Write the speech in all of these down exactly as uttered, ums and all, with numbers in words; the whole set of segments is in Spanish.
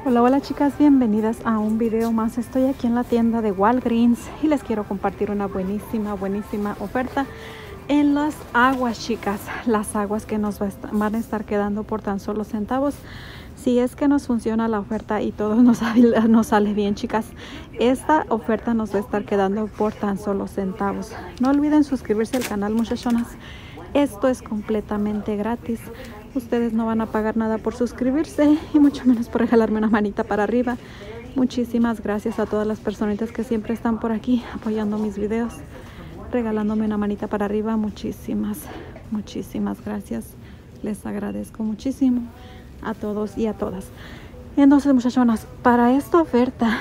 Hola, hola chicas, bienvenidas a un video más. Estoy aquí en la tienda de Walgreens y les quiero compartir una buenísima, buenísima oferta en las aguas, chicas. Las aguas que nos va a estar, van a estar quedando por tan solo centavos. Si es que nos funciona la oferta y todo nos, nos sale bien, chicas, esta oferta nos va a estar quedando por tan solo centavos. No olviden suscribirse al canal, muchachonas. Esto es completamente gratis. Ustedes no van a pagar nada por suscribirse y mucho menos por regalarme una manita para arriba. Muchísimas gracias a todas las personitas que siempre están por aquí apoyando mis videos, regalándome una manita para arriba. Muchísimas, muchísimas gracias. Les agradezco muchísimo a todos y a todas. Entonces, muchachonas, para esta oferta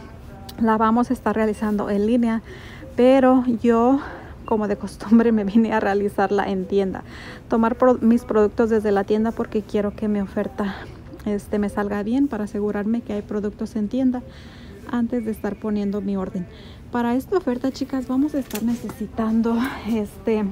la vamos a estar realizando en línea, pero yo, como de costumbre, me vine a realizarla en tienda, tomar pro mis productos desde la tienda porque quiero que mi oferta este, me salga bien, para asegurarme que hay productos en tienda antes de estar poniendo mi orden. Para esta oferta, chicas, vamos a estar necesitando este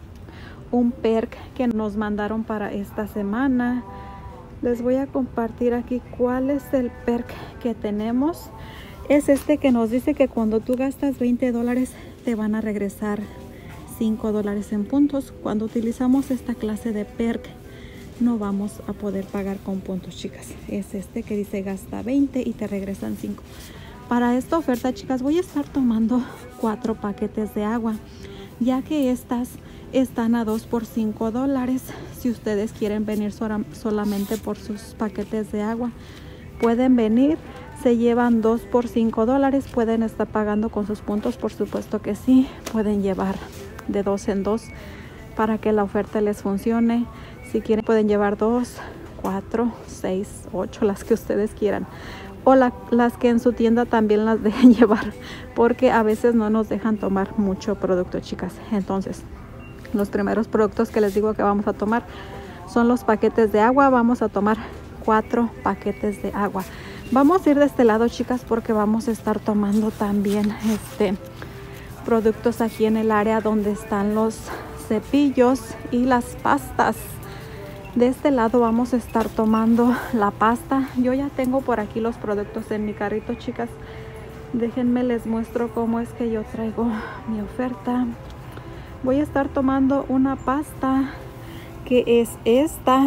un perk que nos mandaron para esta semana. Les voy a compartir aquí cuál es el perk que tenemos. Es este que nos dice que cuando tú gastas veinte dólares te van a regresar cinco dólares en puntos. Cuando utilizamos esta clase de perk no vamos a poder pagar con puntos, chicas. Es este que dice gasta veinte y te regresan cinco. Para esta oferta, chicas, voy a estar tomando cuatro paquetes de agua, ya que estas están a dos por cinco dólares. Si ustedes quieren venir sola, solamente por sus paquetes de agua, pueden venir. Se llevan dos por cinco dólares. Pueden estar pagando con sus puntos, por supuesto que sí. Pueden llevar de dos en dos para que la oferta les funcione. Si quieren, pueden llevar dos, cuatro, seis, ocho, las que ustedes quieran. O la, las que en su tienda también las dejen llevar, porque a veces no nos dejan tomar mucho producto, chicas. Entonces, los primeros productos que les digo que vamos a tomar son los paquetes de agua. Vamos a tomar cuatro paquetes de agua. Vamos a ir de este lado, chicas, porque vamos a estar tomando también este productos aquí en el área donde están los cepillos y las pastas. De este lado vamos a estar tomando la pasta. Yo ya tengo por aquí los productos en mi carrito, chicas. Déjenme les muestro cómo es que yo traigo mi oferta. Voy a estar tomando una pasta que es esta,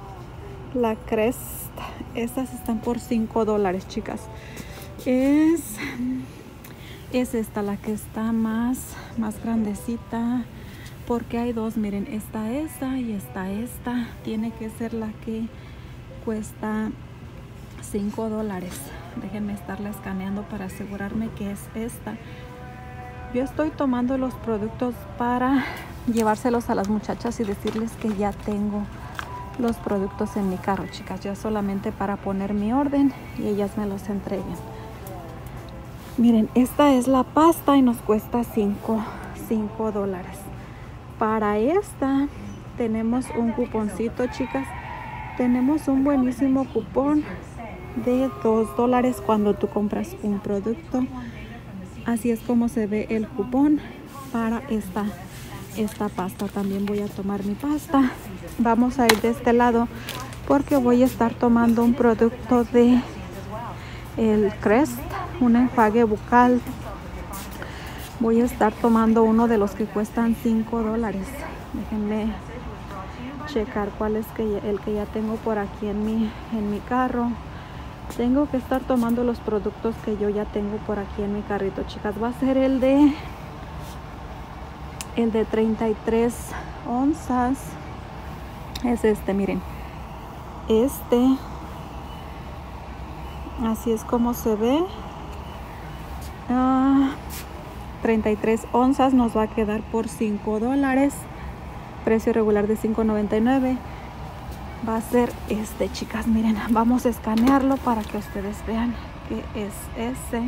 la Crest. Estas están por cinco dólares, chicas. Es, es esta la que está más, más grandecita, porque hay dos. Miren, está esta y está esta. Tiene que ser la que cuesta cinco dólares. Déjenme estarla escaneando para asegurarme que es esta. Yo estoy tomando los productos para llevárselos a las muchachas y decirles que ya tengo los productos en mi carro, chicas, ya solamente para poner mi orden y ellas me los entreguen. Miren, esta es la pasta y nos cuesta cinco dólares. Para esta tenemos un cuponcito, chicas. Tenemos un buenísimo cupón de dos dólares cuando tú compras un producto. Así es como se ve el cupón para esta esta pasta. También voy a tomar mi pasta. Vamos a ir de este lado porque voy a estar tomando un producto de el Crest, un enjuague bucal. Voy a estar tomando uno de los que cuestan cinco dólares. Déjenme checar cuál es que el que ya tengo por aquí en mi en mi carro. Tengo que estar tomando los productos que yo ya tengo por aquí en mi carrito, chicas. Va a ser el de el de treinta y tres onzas. Es este, miren. Este. Así es como se ve. Uh, treinta y tres onzas nos va a quedar por cinco dólares. Precio regular de cinco noventa y nueve. Va a ser este, chicas. Miren, vamos a escanearlo para que ustedes vean que es ese.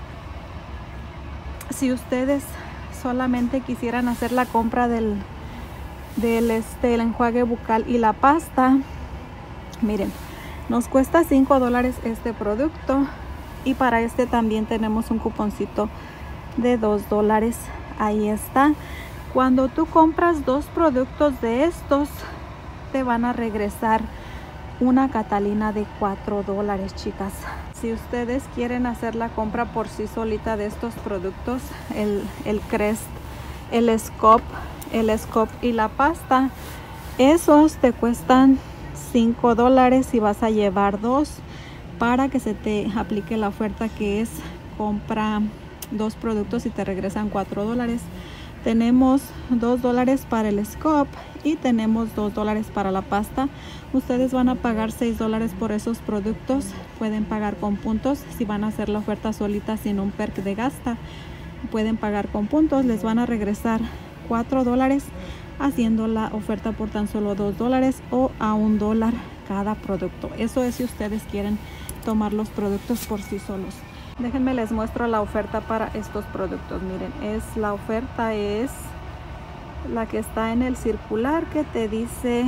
Si ustedes solamente quisieran hacer la compra del, del este, el enjuague bucal y la pasta, miren, nos cuesta cinco dólares este producto. Y para este también tenemos un cuponcito de dos dólares. Ahí está. Cuando tú compras dos productos de estos, te van a regresar una Catalina de cuatro dólares, chicas. Si ustedes quieren hacer la compra por sí solita de estos productos, el, el Crest, el Scope, el Scope y la pasta, esos te cuestan cinco dólares y vas a llevar dos para que se te aplique la oferta que es compra dos productos y te regresan cuatro dólares. Tenemos dos dólares para el Scope y tenemos dos dólares para la pasta. Ustedes van a pagar seis dólares por esos productos. Pueden pagar con puntos. Si van a hacer la oferta solita sin un perk de gasta, pueden pagar con puntos. Les van a regresar cuatro dólares haciendo la oferta por tan solo dos dólares o a un dólar cada producto. Eso es si ustedes quieren tomar los productos por sí solos. Déjenme les muestro la oferta para estos productos. Miren, es la oferta es la que está en el circular que te dice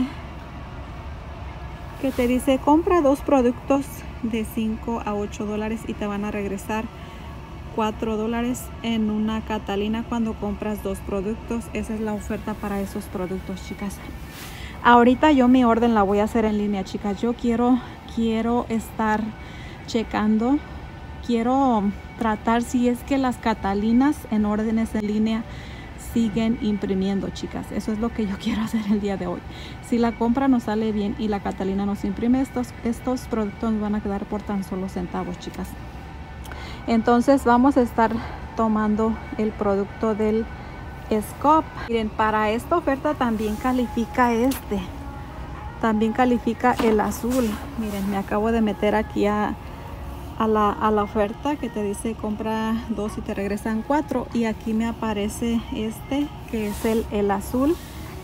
que te dice compra dos productos de cinco a ocho dólares y te van a regresar cuatro dólares en una Catalina cuando compras dos productos. Esa es la oferta para esos productos, chicas. Ahorita yo mi orden la voy a hacer en línea, chicas. Yo quiero quiero estar checando, quiero tratar si es que las Catalinas en órdenes en línea siguen imprimiendo, chicas. Eso es lo que yo quiero hacer el día de hoy. Si la compra nos sale bien y la Catalina nos imprime, estos, estos productos nos van a quedar por tan solo centavos, chicas. Entonces vamos a estar tomando el producto del Scope. Miren, para esta oferta también califica este. También califica el azul. Miren, me acabo de meter aquí a, a, la, a la oferta que te dice compra dos y te regresan cuatro. Y aquí me aparece este que es el, el azul.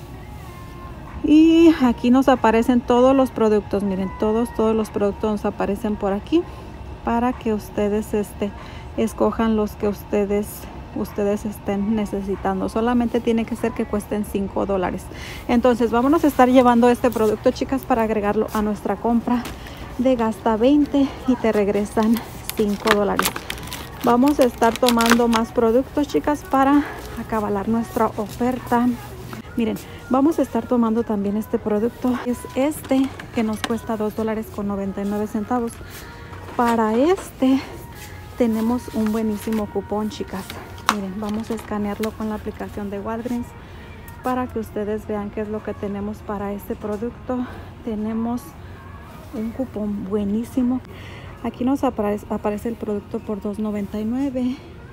Y aquí nos aparecen todos los productos. Miren, todos, todos los productos nos aparecen por aquí para que ustedes este, escojan los que ustedes ustedes estén necesitando. Solamente tiene que ser que cuesten cinco dólares. Entonces vámonos a estar llevando este producto, chicas, para agregarlo a nuestra compra de gasta veinte y te regresan cinco dólares. Vamos a estar tomando más productos, chicas, para acabalar nuestra oferta. Miren, vamos a estar tomando también este producto. Es este que nos cuesta dos dólares con noventa y nueve centavos. Para este tenemos un buenísimo cupón, chicas. Miren, vamos a escanearlo con la aplicación de Walgreens para que ustedes vean qué es lo que tenemos para este producto. Tenemos un cupón buenísimo. Aquí nos aparece, aparece el producto por dos noventa y nueve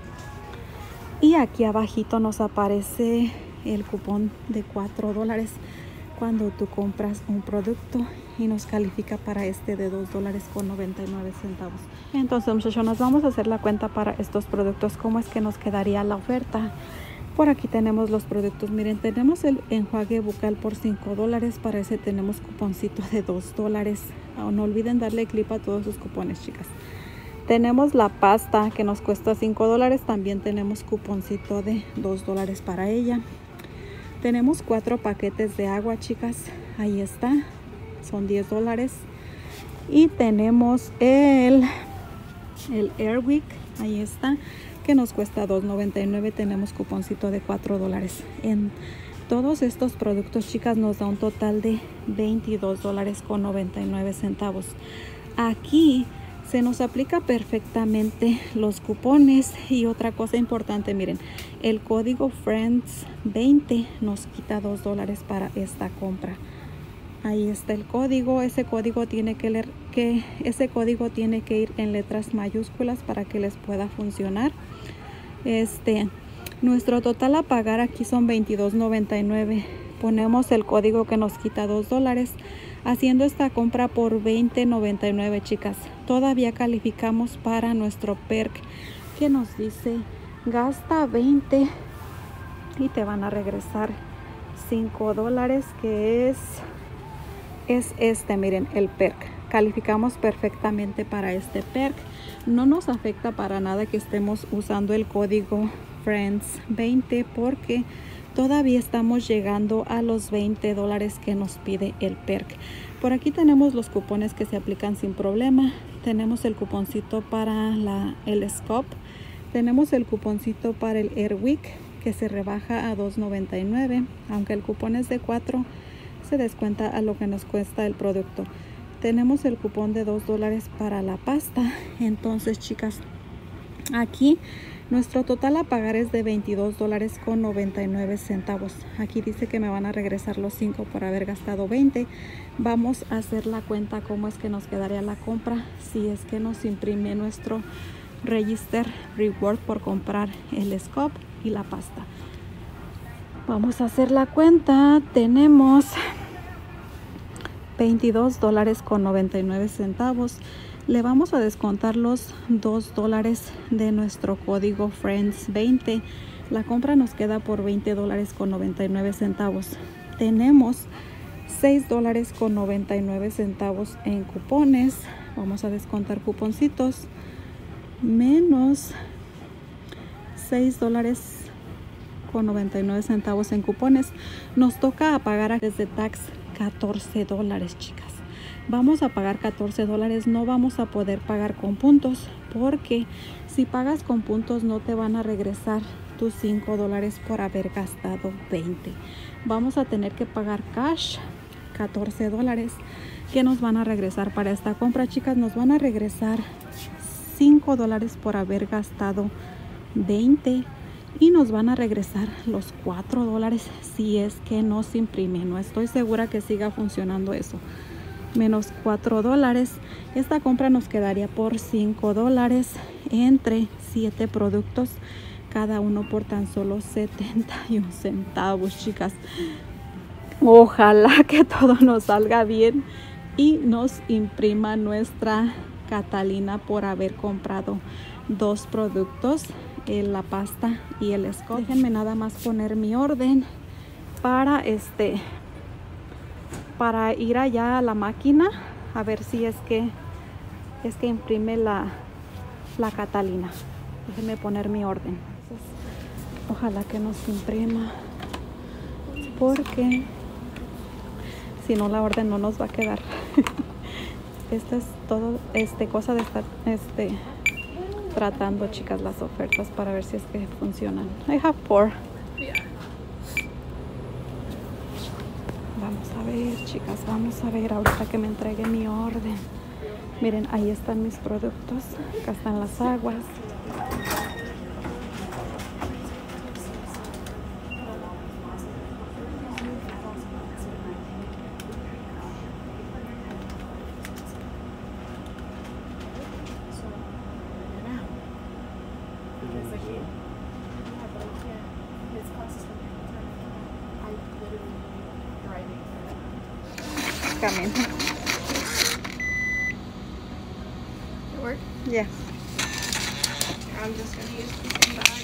y aquí abajito nos aparece el cupón de cuatro dólares cuando tú compras un producto y nos califica para este de dos dólares con noventa y nueve centavos. Entonces, muchachos, nos vamos a hacer la cuenta para estos productos. ¿Cómo es que nos quedaría la oferta? Por aquí tenemos los productos. Miren, tenemos el enjuague bucal por cinco dólares. Para ese tenemos cuponcito de dos dólares. Oh, no olviden darle clic a todos sus cupones, chicas. Tenemos la pasta que nos cuesta cinco dólares. También tenemos cuponcito de dos dólares para ella. Tenemos cuatro paquetes de agua, chicas. Ahí está. Son diez dólares. Y tenemos el, el Airwick. Ahí está. Que nos cuesta dos noventa y nueve. Tenemos cuponcito de cuatro dólares. En todos estos productos, chicas, nos da un total de veintidós dólares con noventa y nueve centavos. Aquí se nos aplica perfectamente los cupones. Y otra cosa importante, miren, el código Friends veinte nos quita dos dólares para esta compra. Ahí está el código. Ese código tiene que leer que ese código tiene que ir en letras mayúsculas para que les pueda funcionar. Este, nuestro total a pagar aquí son veintidós noventa y nueve. Ponemos el código que nos quita dos dólares. Haciendo esta compra por veinte noventa y nueve, chicas, todavía calificamos para nuestro perk que nos dice gasta veinte y te van a regresar cinco dólares, que es es este, miren, el perk. Calificamos perfectamente para este perk. No nos afecta para nada que estemos usando el código Friends veinte porque todavía estamos llegando a los veinte dólares que nos pide el perk. Por aquí tenemos los cupones que se aplican sin problema. Tenemos el cuponcito para la, el Scope. Tenemos el cuponcito para el Airwick que se rebaja a dos noventa y nueve. Aunque el cupón es de cuatro, se descuenta a lo que nos cuesta el producto. tenemos el cupón de dos dólares para la pasta. Entonces, chicas, aquí nuestro total a pagar es de veintidós dólares con noventa y nueve centavos. Aquí dice que me van a regresar los cinco por haber gastado veinte. Vamos a hacer la cuenta cómo es que nos quedaría la compra si es que nos imprime nuestro Register Reward por comprar el scoop y la pasta. Vamos a hacer la cuenta. Tenemos veintidós dólares con noventa y nueve centavos. Le vamos a descontar los dos dólares de nuestro código Friends veinte. La compra nos queda por veinte dólares con noventa y nueve centavos. Tenemos seis dólares con noventa y nueve centavos en cupones. Vamos a descontar cuponcitos. Menos seis dólares con noventa y nueve centavos en cupones. Nos toca a pagar desde tax catorce dólares, chicas. Vamos a pagar catorce dólares. No vamos a poder pagar con puntos, porque si pagas con puntos no te van a regresar tus cinco dólares por haber gastado veinte. Vamos a tener que pagar cash catorce dólares que nos van a regresar para esta compra, chicas. Nos van a regresar cinco dólares por haber gastado veinte y nos van a regresar los cuatro dólares si es que nos imprime. No estoy segura que siga funcionando eso. Menos cuatro dólares. Esta compra nos quedaría por cinco dólares entre siete productos, cada uno por tan solo setenta y un centavos, chicas. Ojalá que todo nos salga bien y nos imprima nuestra Catalina por haber comprado dos productos, la pasta y el scoop. Déjenme nada más poner mi orden para este para ir allá a la máquina a ver si es que es que imprime la, la Catalina. Déjenme poner mi orden. Entonces, ojalá que nos imprima, porque si no la orden no nos va a quedar. Esta es todo este cosa de estar este tratando, chicas, las ofertas para ver si es que funcionan. I have four. Vamos a ver, chicas, vamos a ver ahorita que me entregue mi orden. Miren, ahí están mis productos. Acá están las aguas. Coming. It work? Yeah. I'm just gonna use the same bag.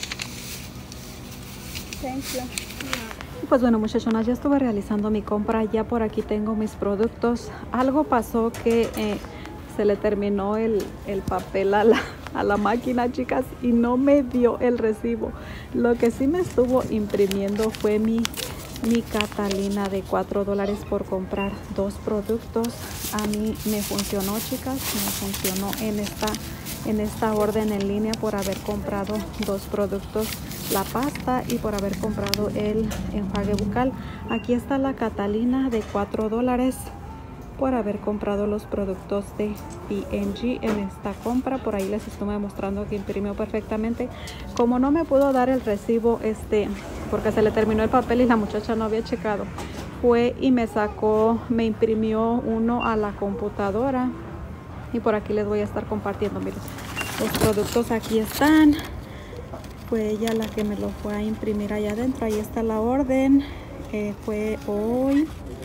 Thank you. Yeah. Pues bueno, muchachonas, ya estuve realizando mi compra. Ya por aquí tengo mis productos. Algo pasó que eh, se le terminó el, el papel a la, a la máquina, chicas, y no me dio el recibo. Lo que sí me estuvo imprimiendo fue mi mi Catalina de cuatro dólares por comprar dos productos. A mí me funcionó, chicas, me funcionó en esta en esta orden en línea por haber comprado dos productos, la pasta y por haber comprado el enjuague bucal. Aquí está la Catalina de cuatro dólares por haber comprado los productos de P and G en esta compra. Por ahí les estuve mostrando que imprimió perfectamente. Como no me pudo dar el recibo este porque se le terminó el papel y la muchacha no había checado, fue y me sacó, me imprimió uno a la computadora, y por aquí les voy a estar compartiendo. Miren, los productos aquí están. Fue ella la que me lo fue a imprimir allá adentro. Ahí está la orden, eh, fue hoy.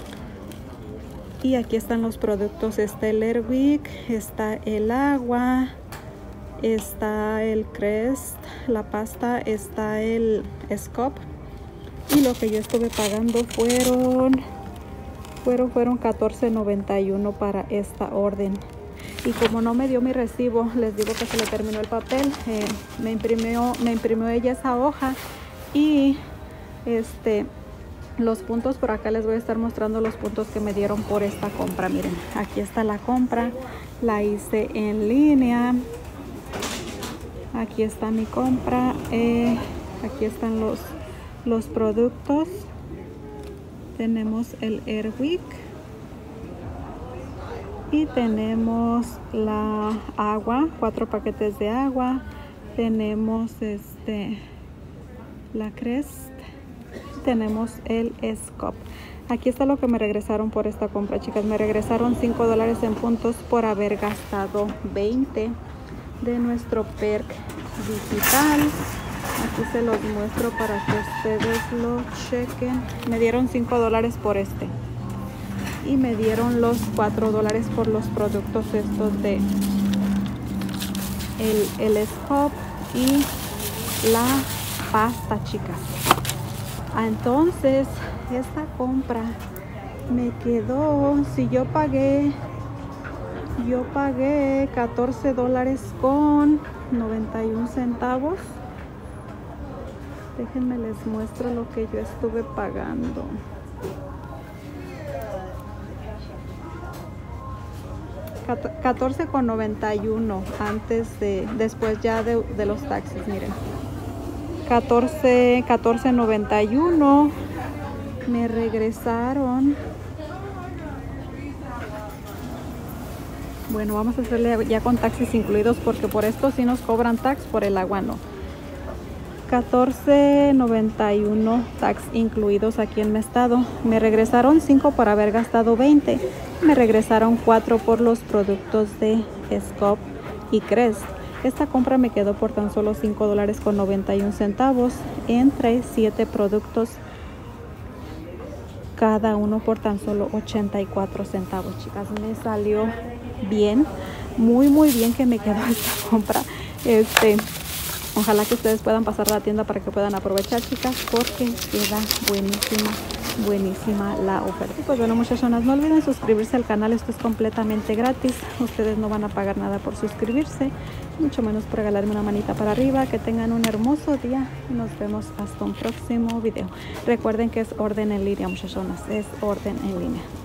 Y aquí están los productos. Está el Airwick, está el agua, está el Crest, la pasta, está el Scoop. Y lo que yo estuve pagando fueron fueron, fueron catorce noventa y uno para esta orden. Y como no me dio mi recibo, les digo que se le terminó el papel, eh, me imprimió me imprimió ella esa hoja. Y este los puntos, por acá les voy a estar mostrando los puntos que me dieron por esta compra. Miren, aquí está la compra, la hice en línea. Aquí está mi compra, eh, aquí están los los productos. Tenemos el Airwick, Y tenemos la agua, cuatro paquetes de agua. Tenemos este la Crest. Tenemos el Scoop. Aquí está lo que me regresaron por esta compra, chicas. Me regresaron cinco dólares en puntos por haber gastado veinte de nuestro perk digital. Aquí se los muestro para que ustedes lo chequen. Me dieron cinco dólares por este. Y me dieron los cuatro dólares por los productos estos de el, el Scoop y la pasta, chicas. Entonces esta compra me quedó, si yo pagué yo pagué catorce dólares con noventa y un centavos. Déjenme les muestro lo que yo estuve pagando. catorce con noventa y uno antes de, después ya de, de los taxis, miren. catorce, catorce noventa y uno me regresaron. Bueno, vamos a hacerle ya con taxis incluidos porque por esto sí nos cobran tax, por el agua no. catorce noventa y uno tax incluidos aquí en mi estado. Me regresaron cinco por haber gastado veinte. Me regresaron cuatro por los productos de Scoop y Crest. Esta compra me quedó por tan solo cinco dólares con noventa y un centavos entre siete productos, cada uno por tan solo ochenta y cuatro centavos, chicas. Me salió bien, muy muy bien que me quedó esta compra. Este, ojalá que ustedes puedan pasar a la tienda para que puedan aprovechar, chicas, porque queda buenísima, buenísima la oferta. Y pues bueno, muchachonas, no olviden suscribirse al canal. Esto es completamente gratis. Ustedes no van a pagar nada por suscribirse, mucho menos por regalarme una manita para arriba. Que tengan un hermoso día y nos vemos hasta un próximo video. Recuerden que es orden en línea, muchachonas, es orden en línea.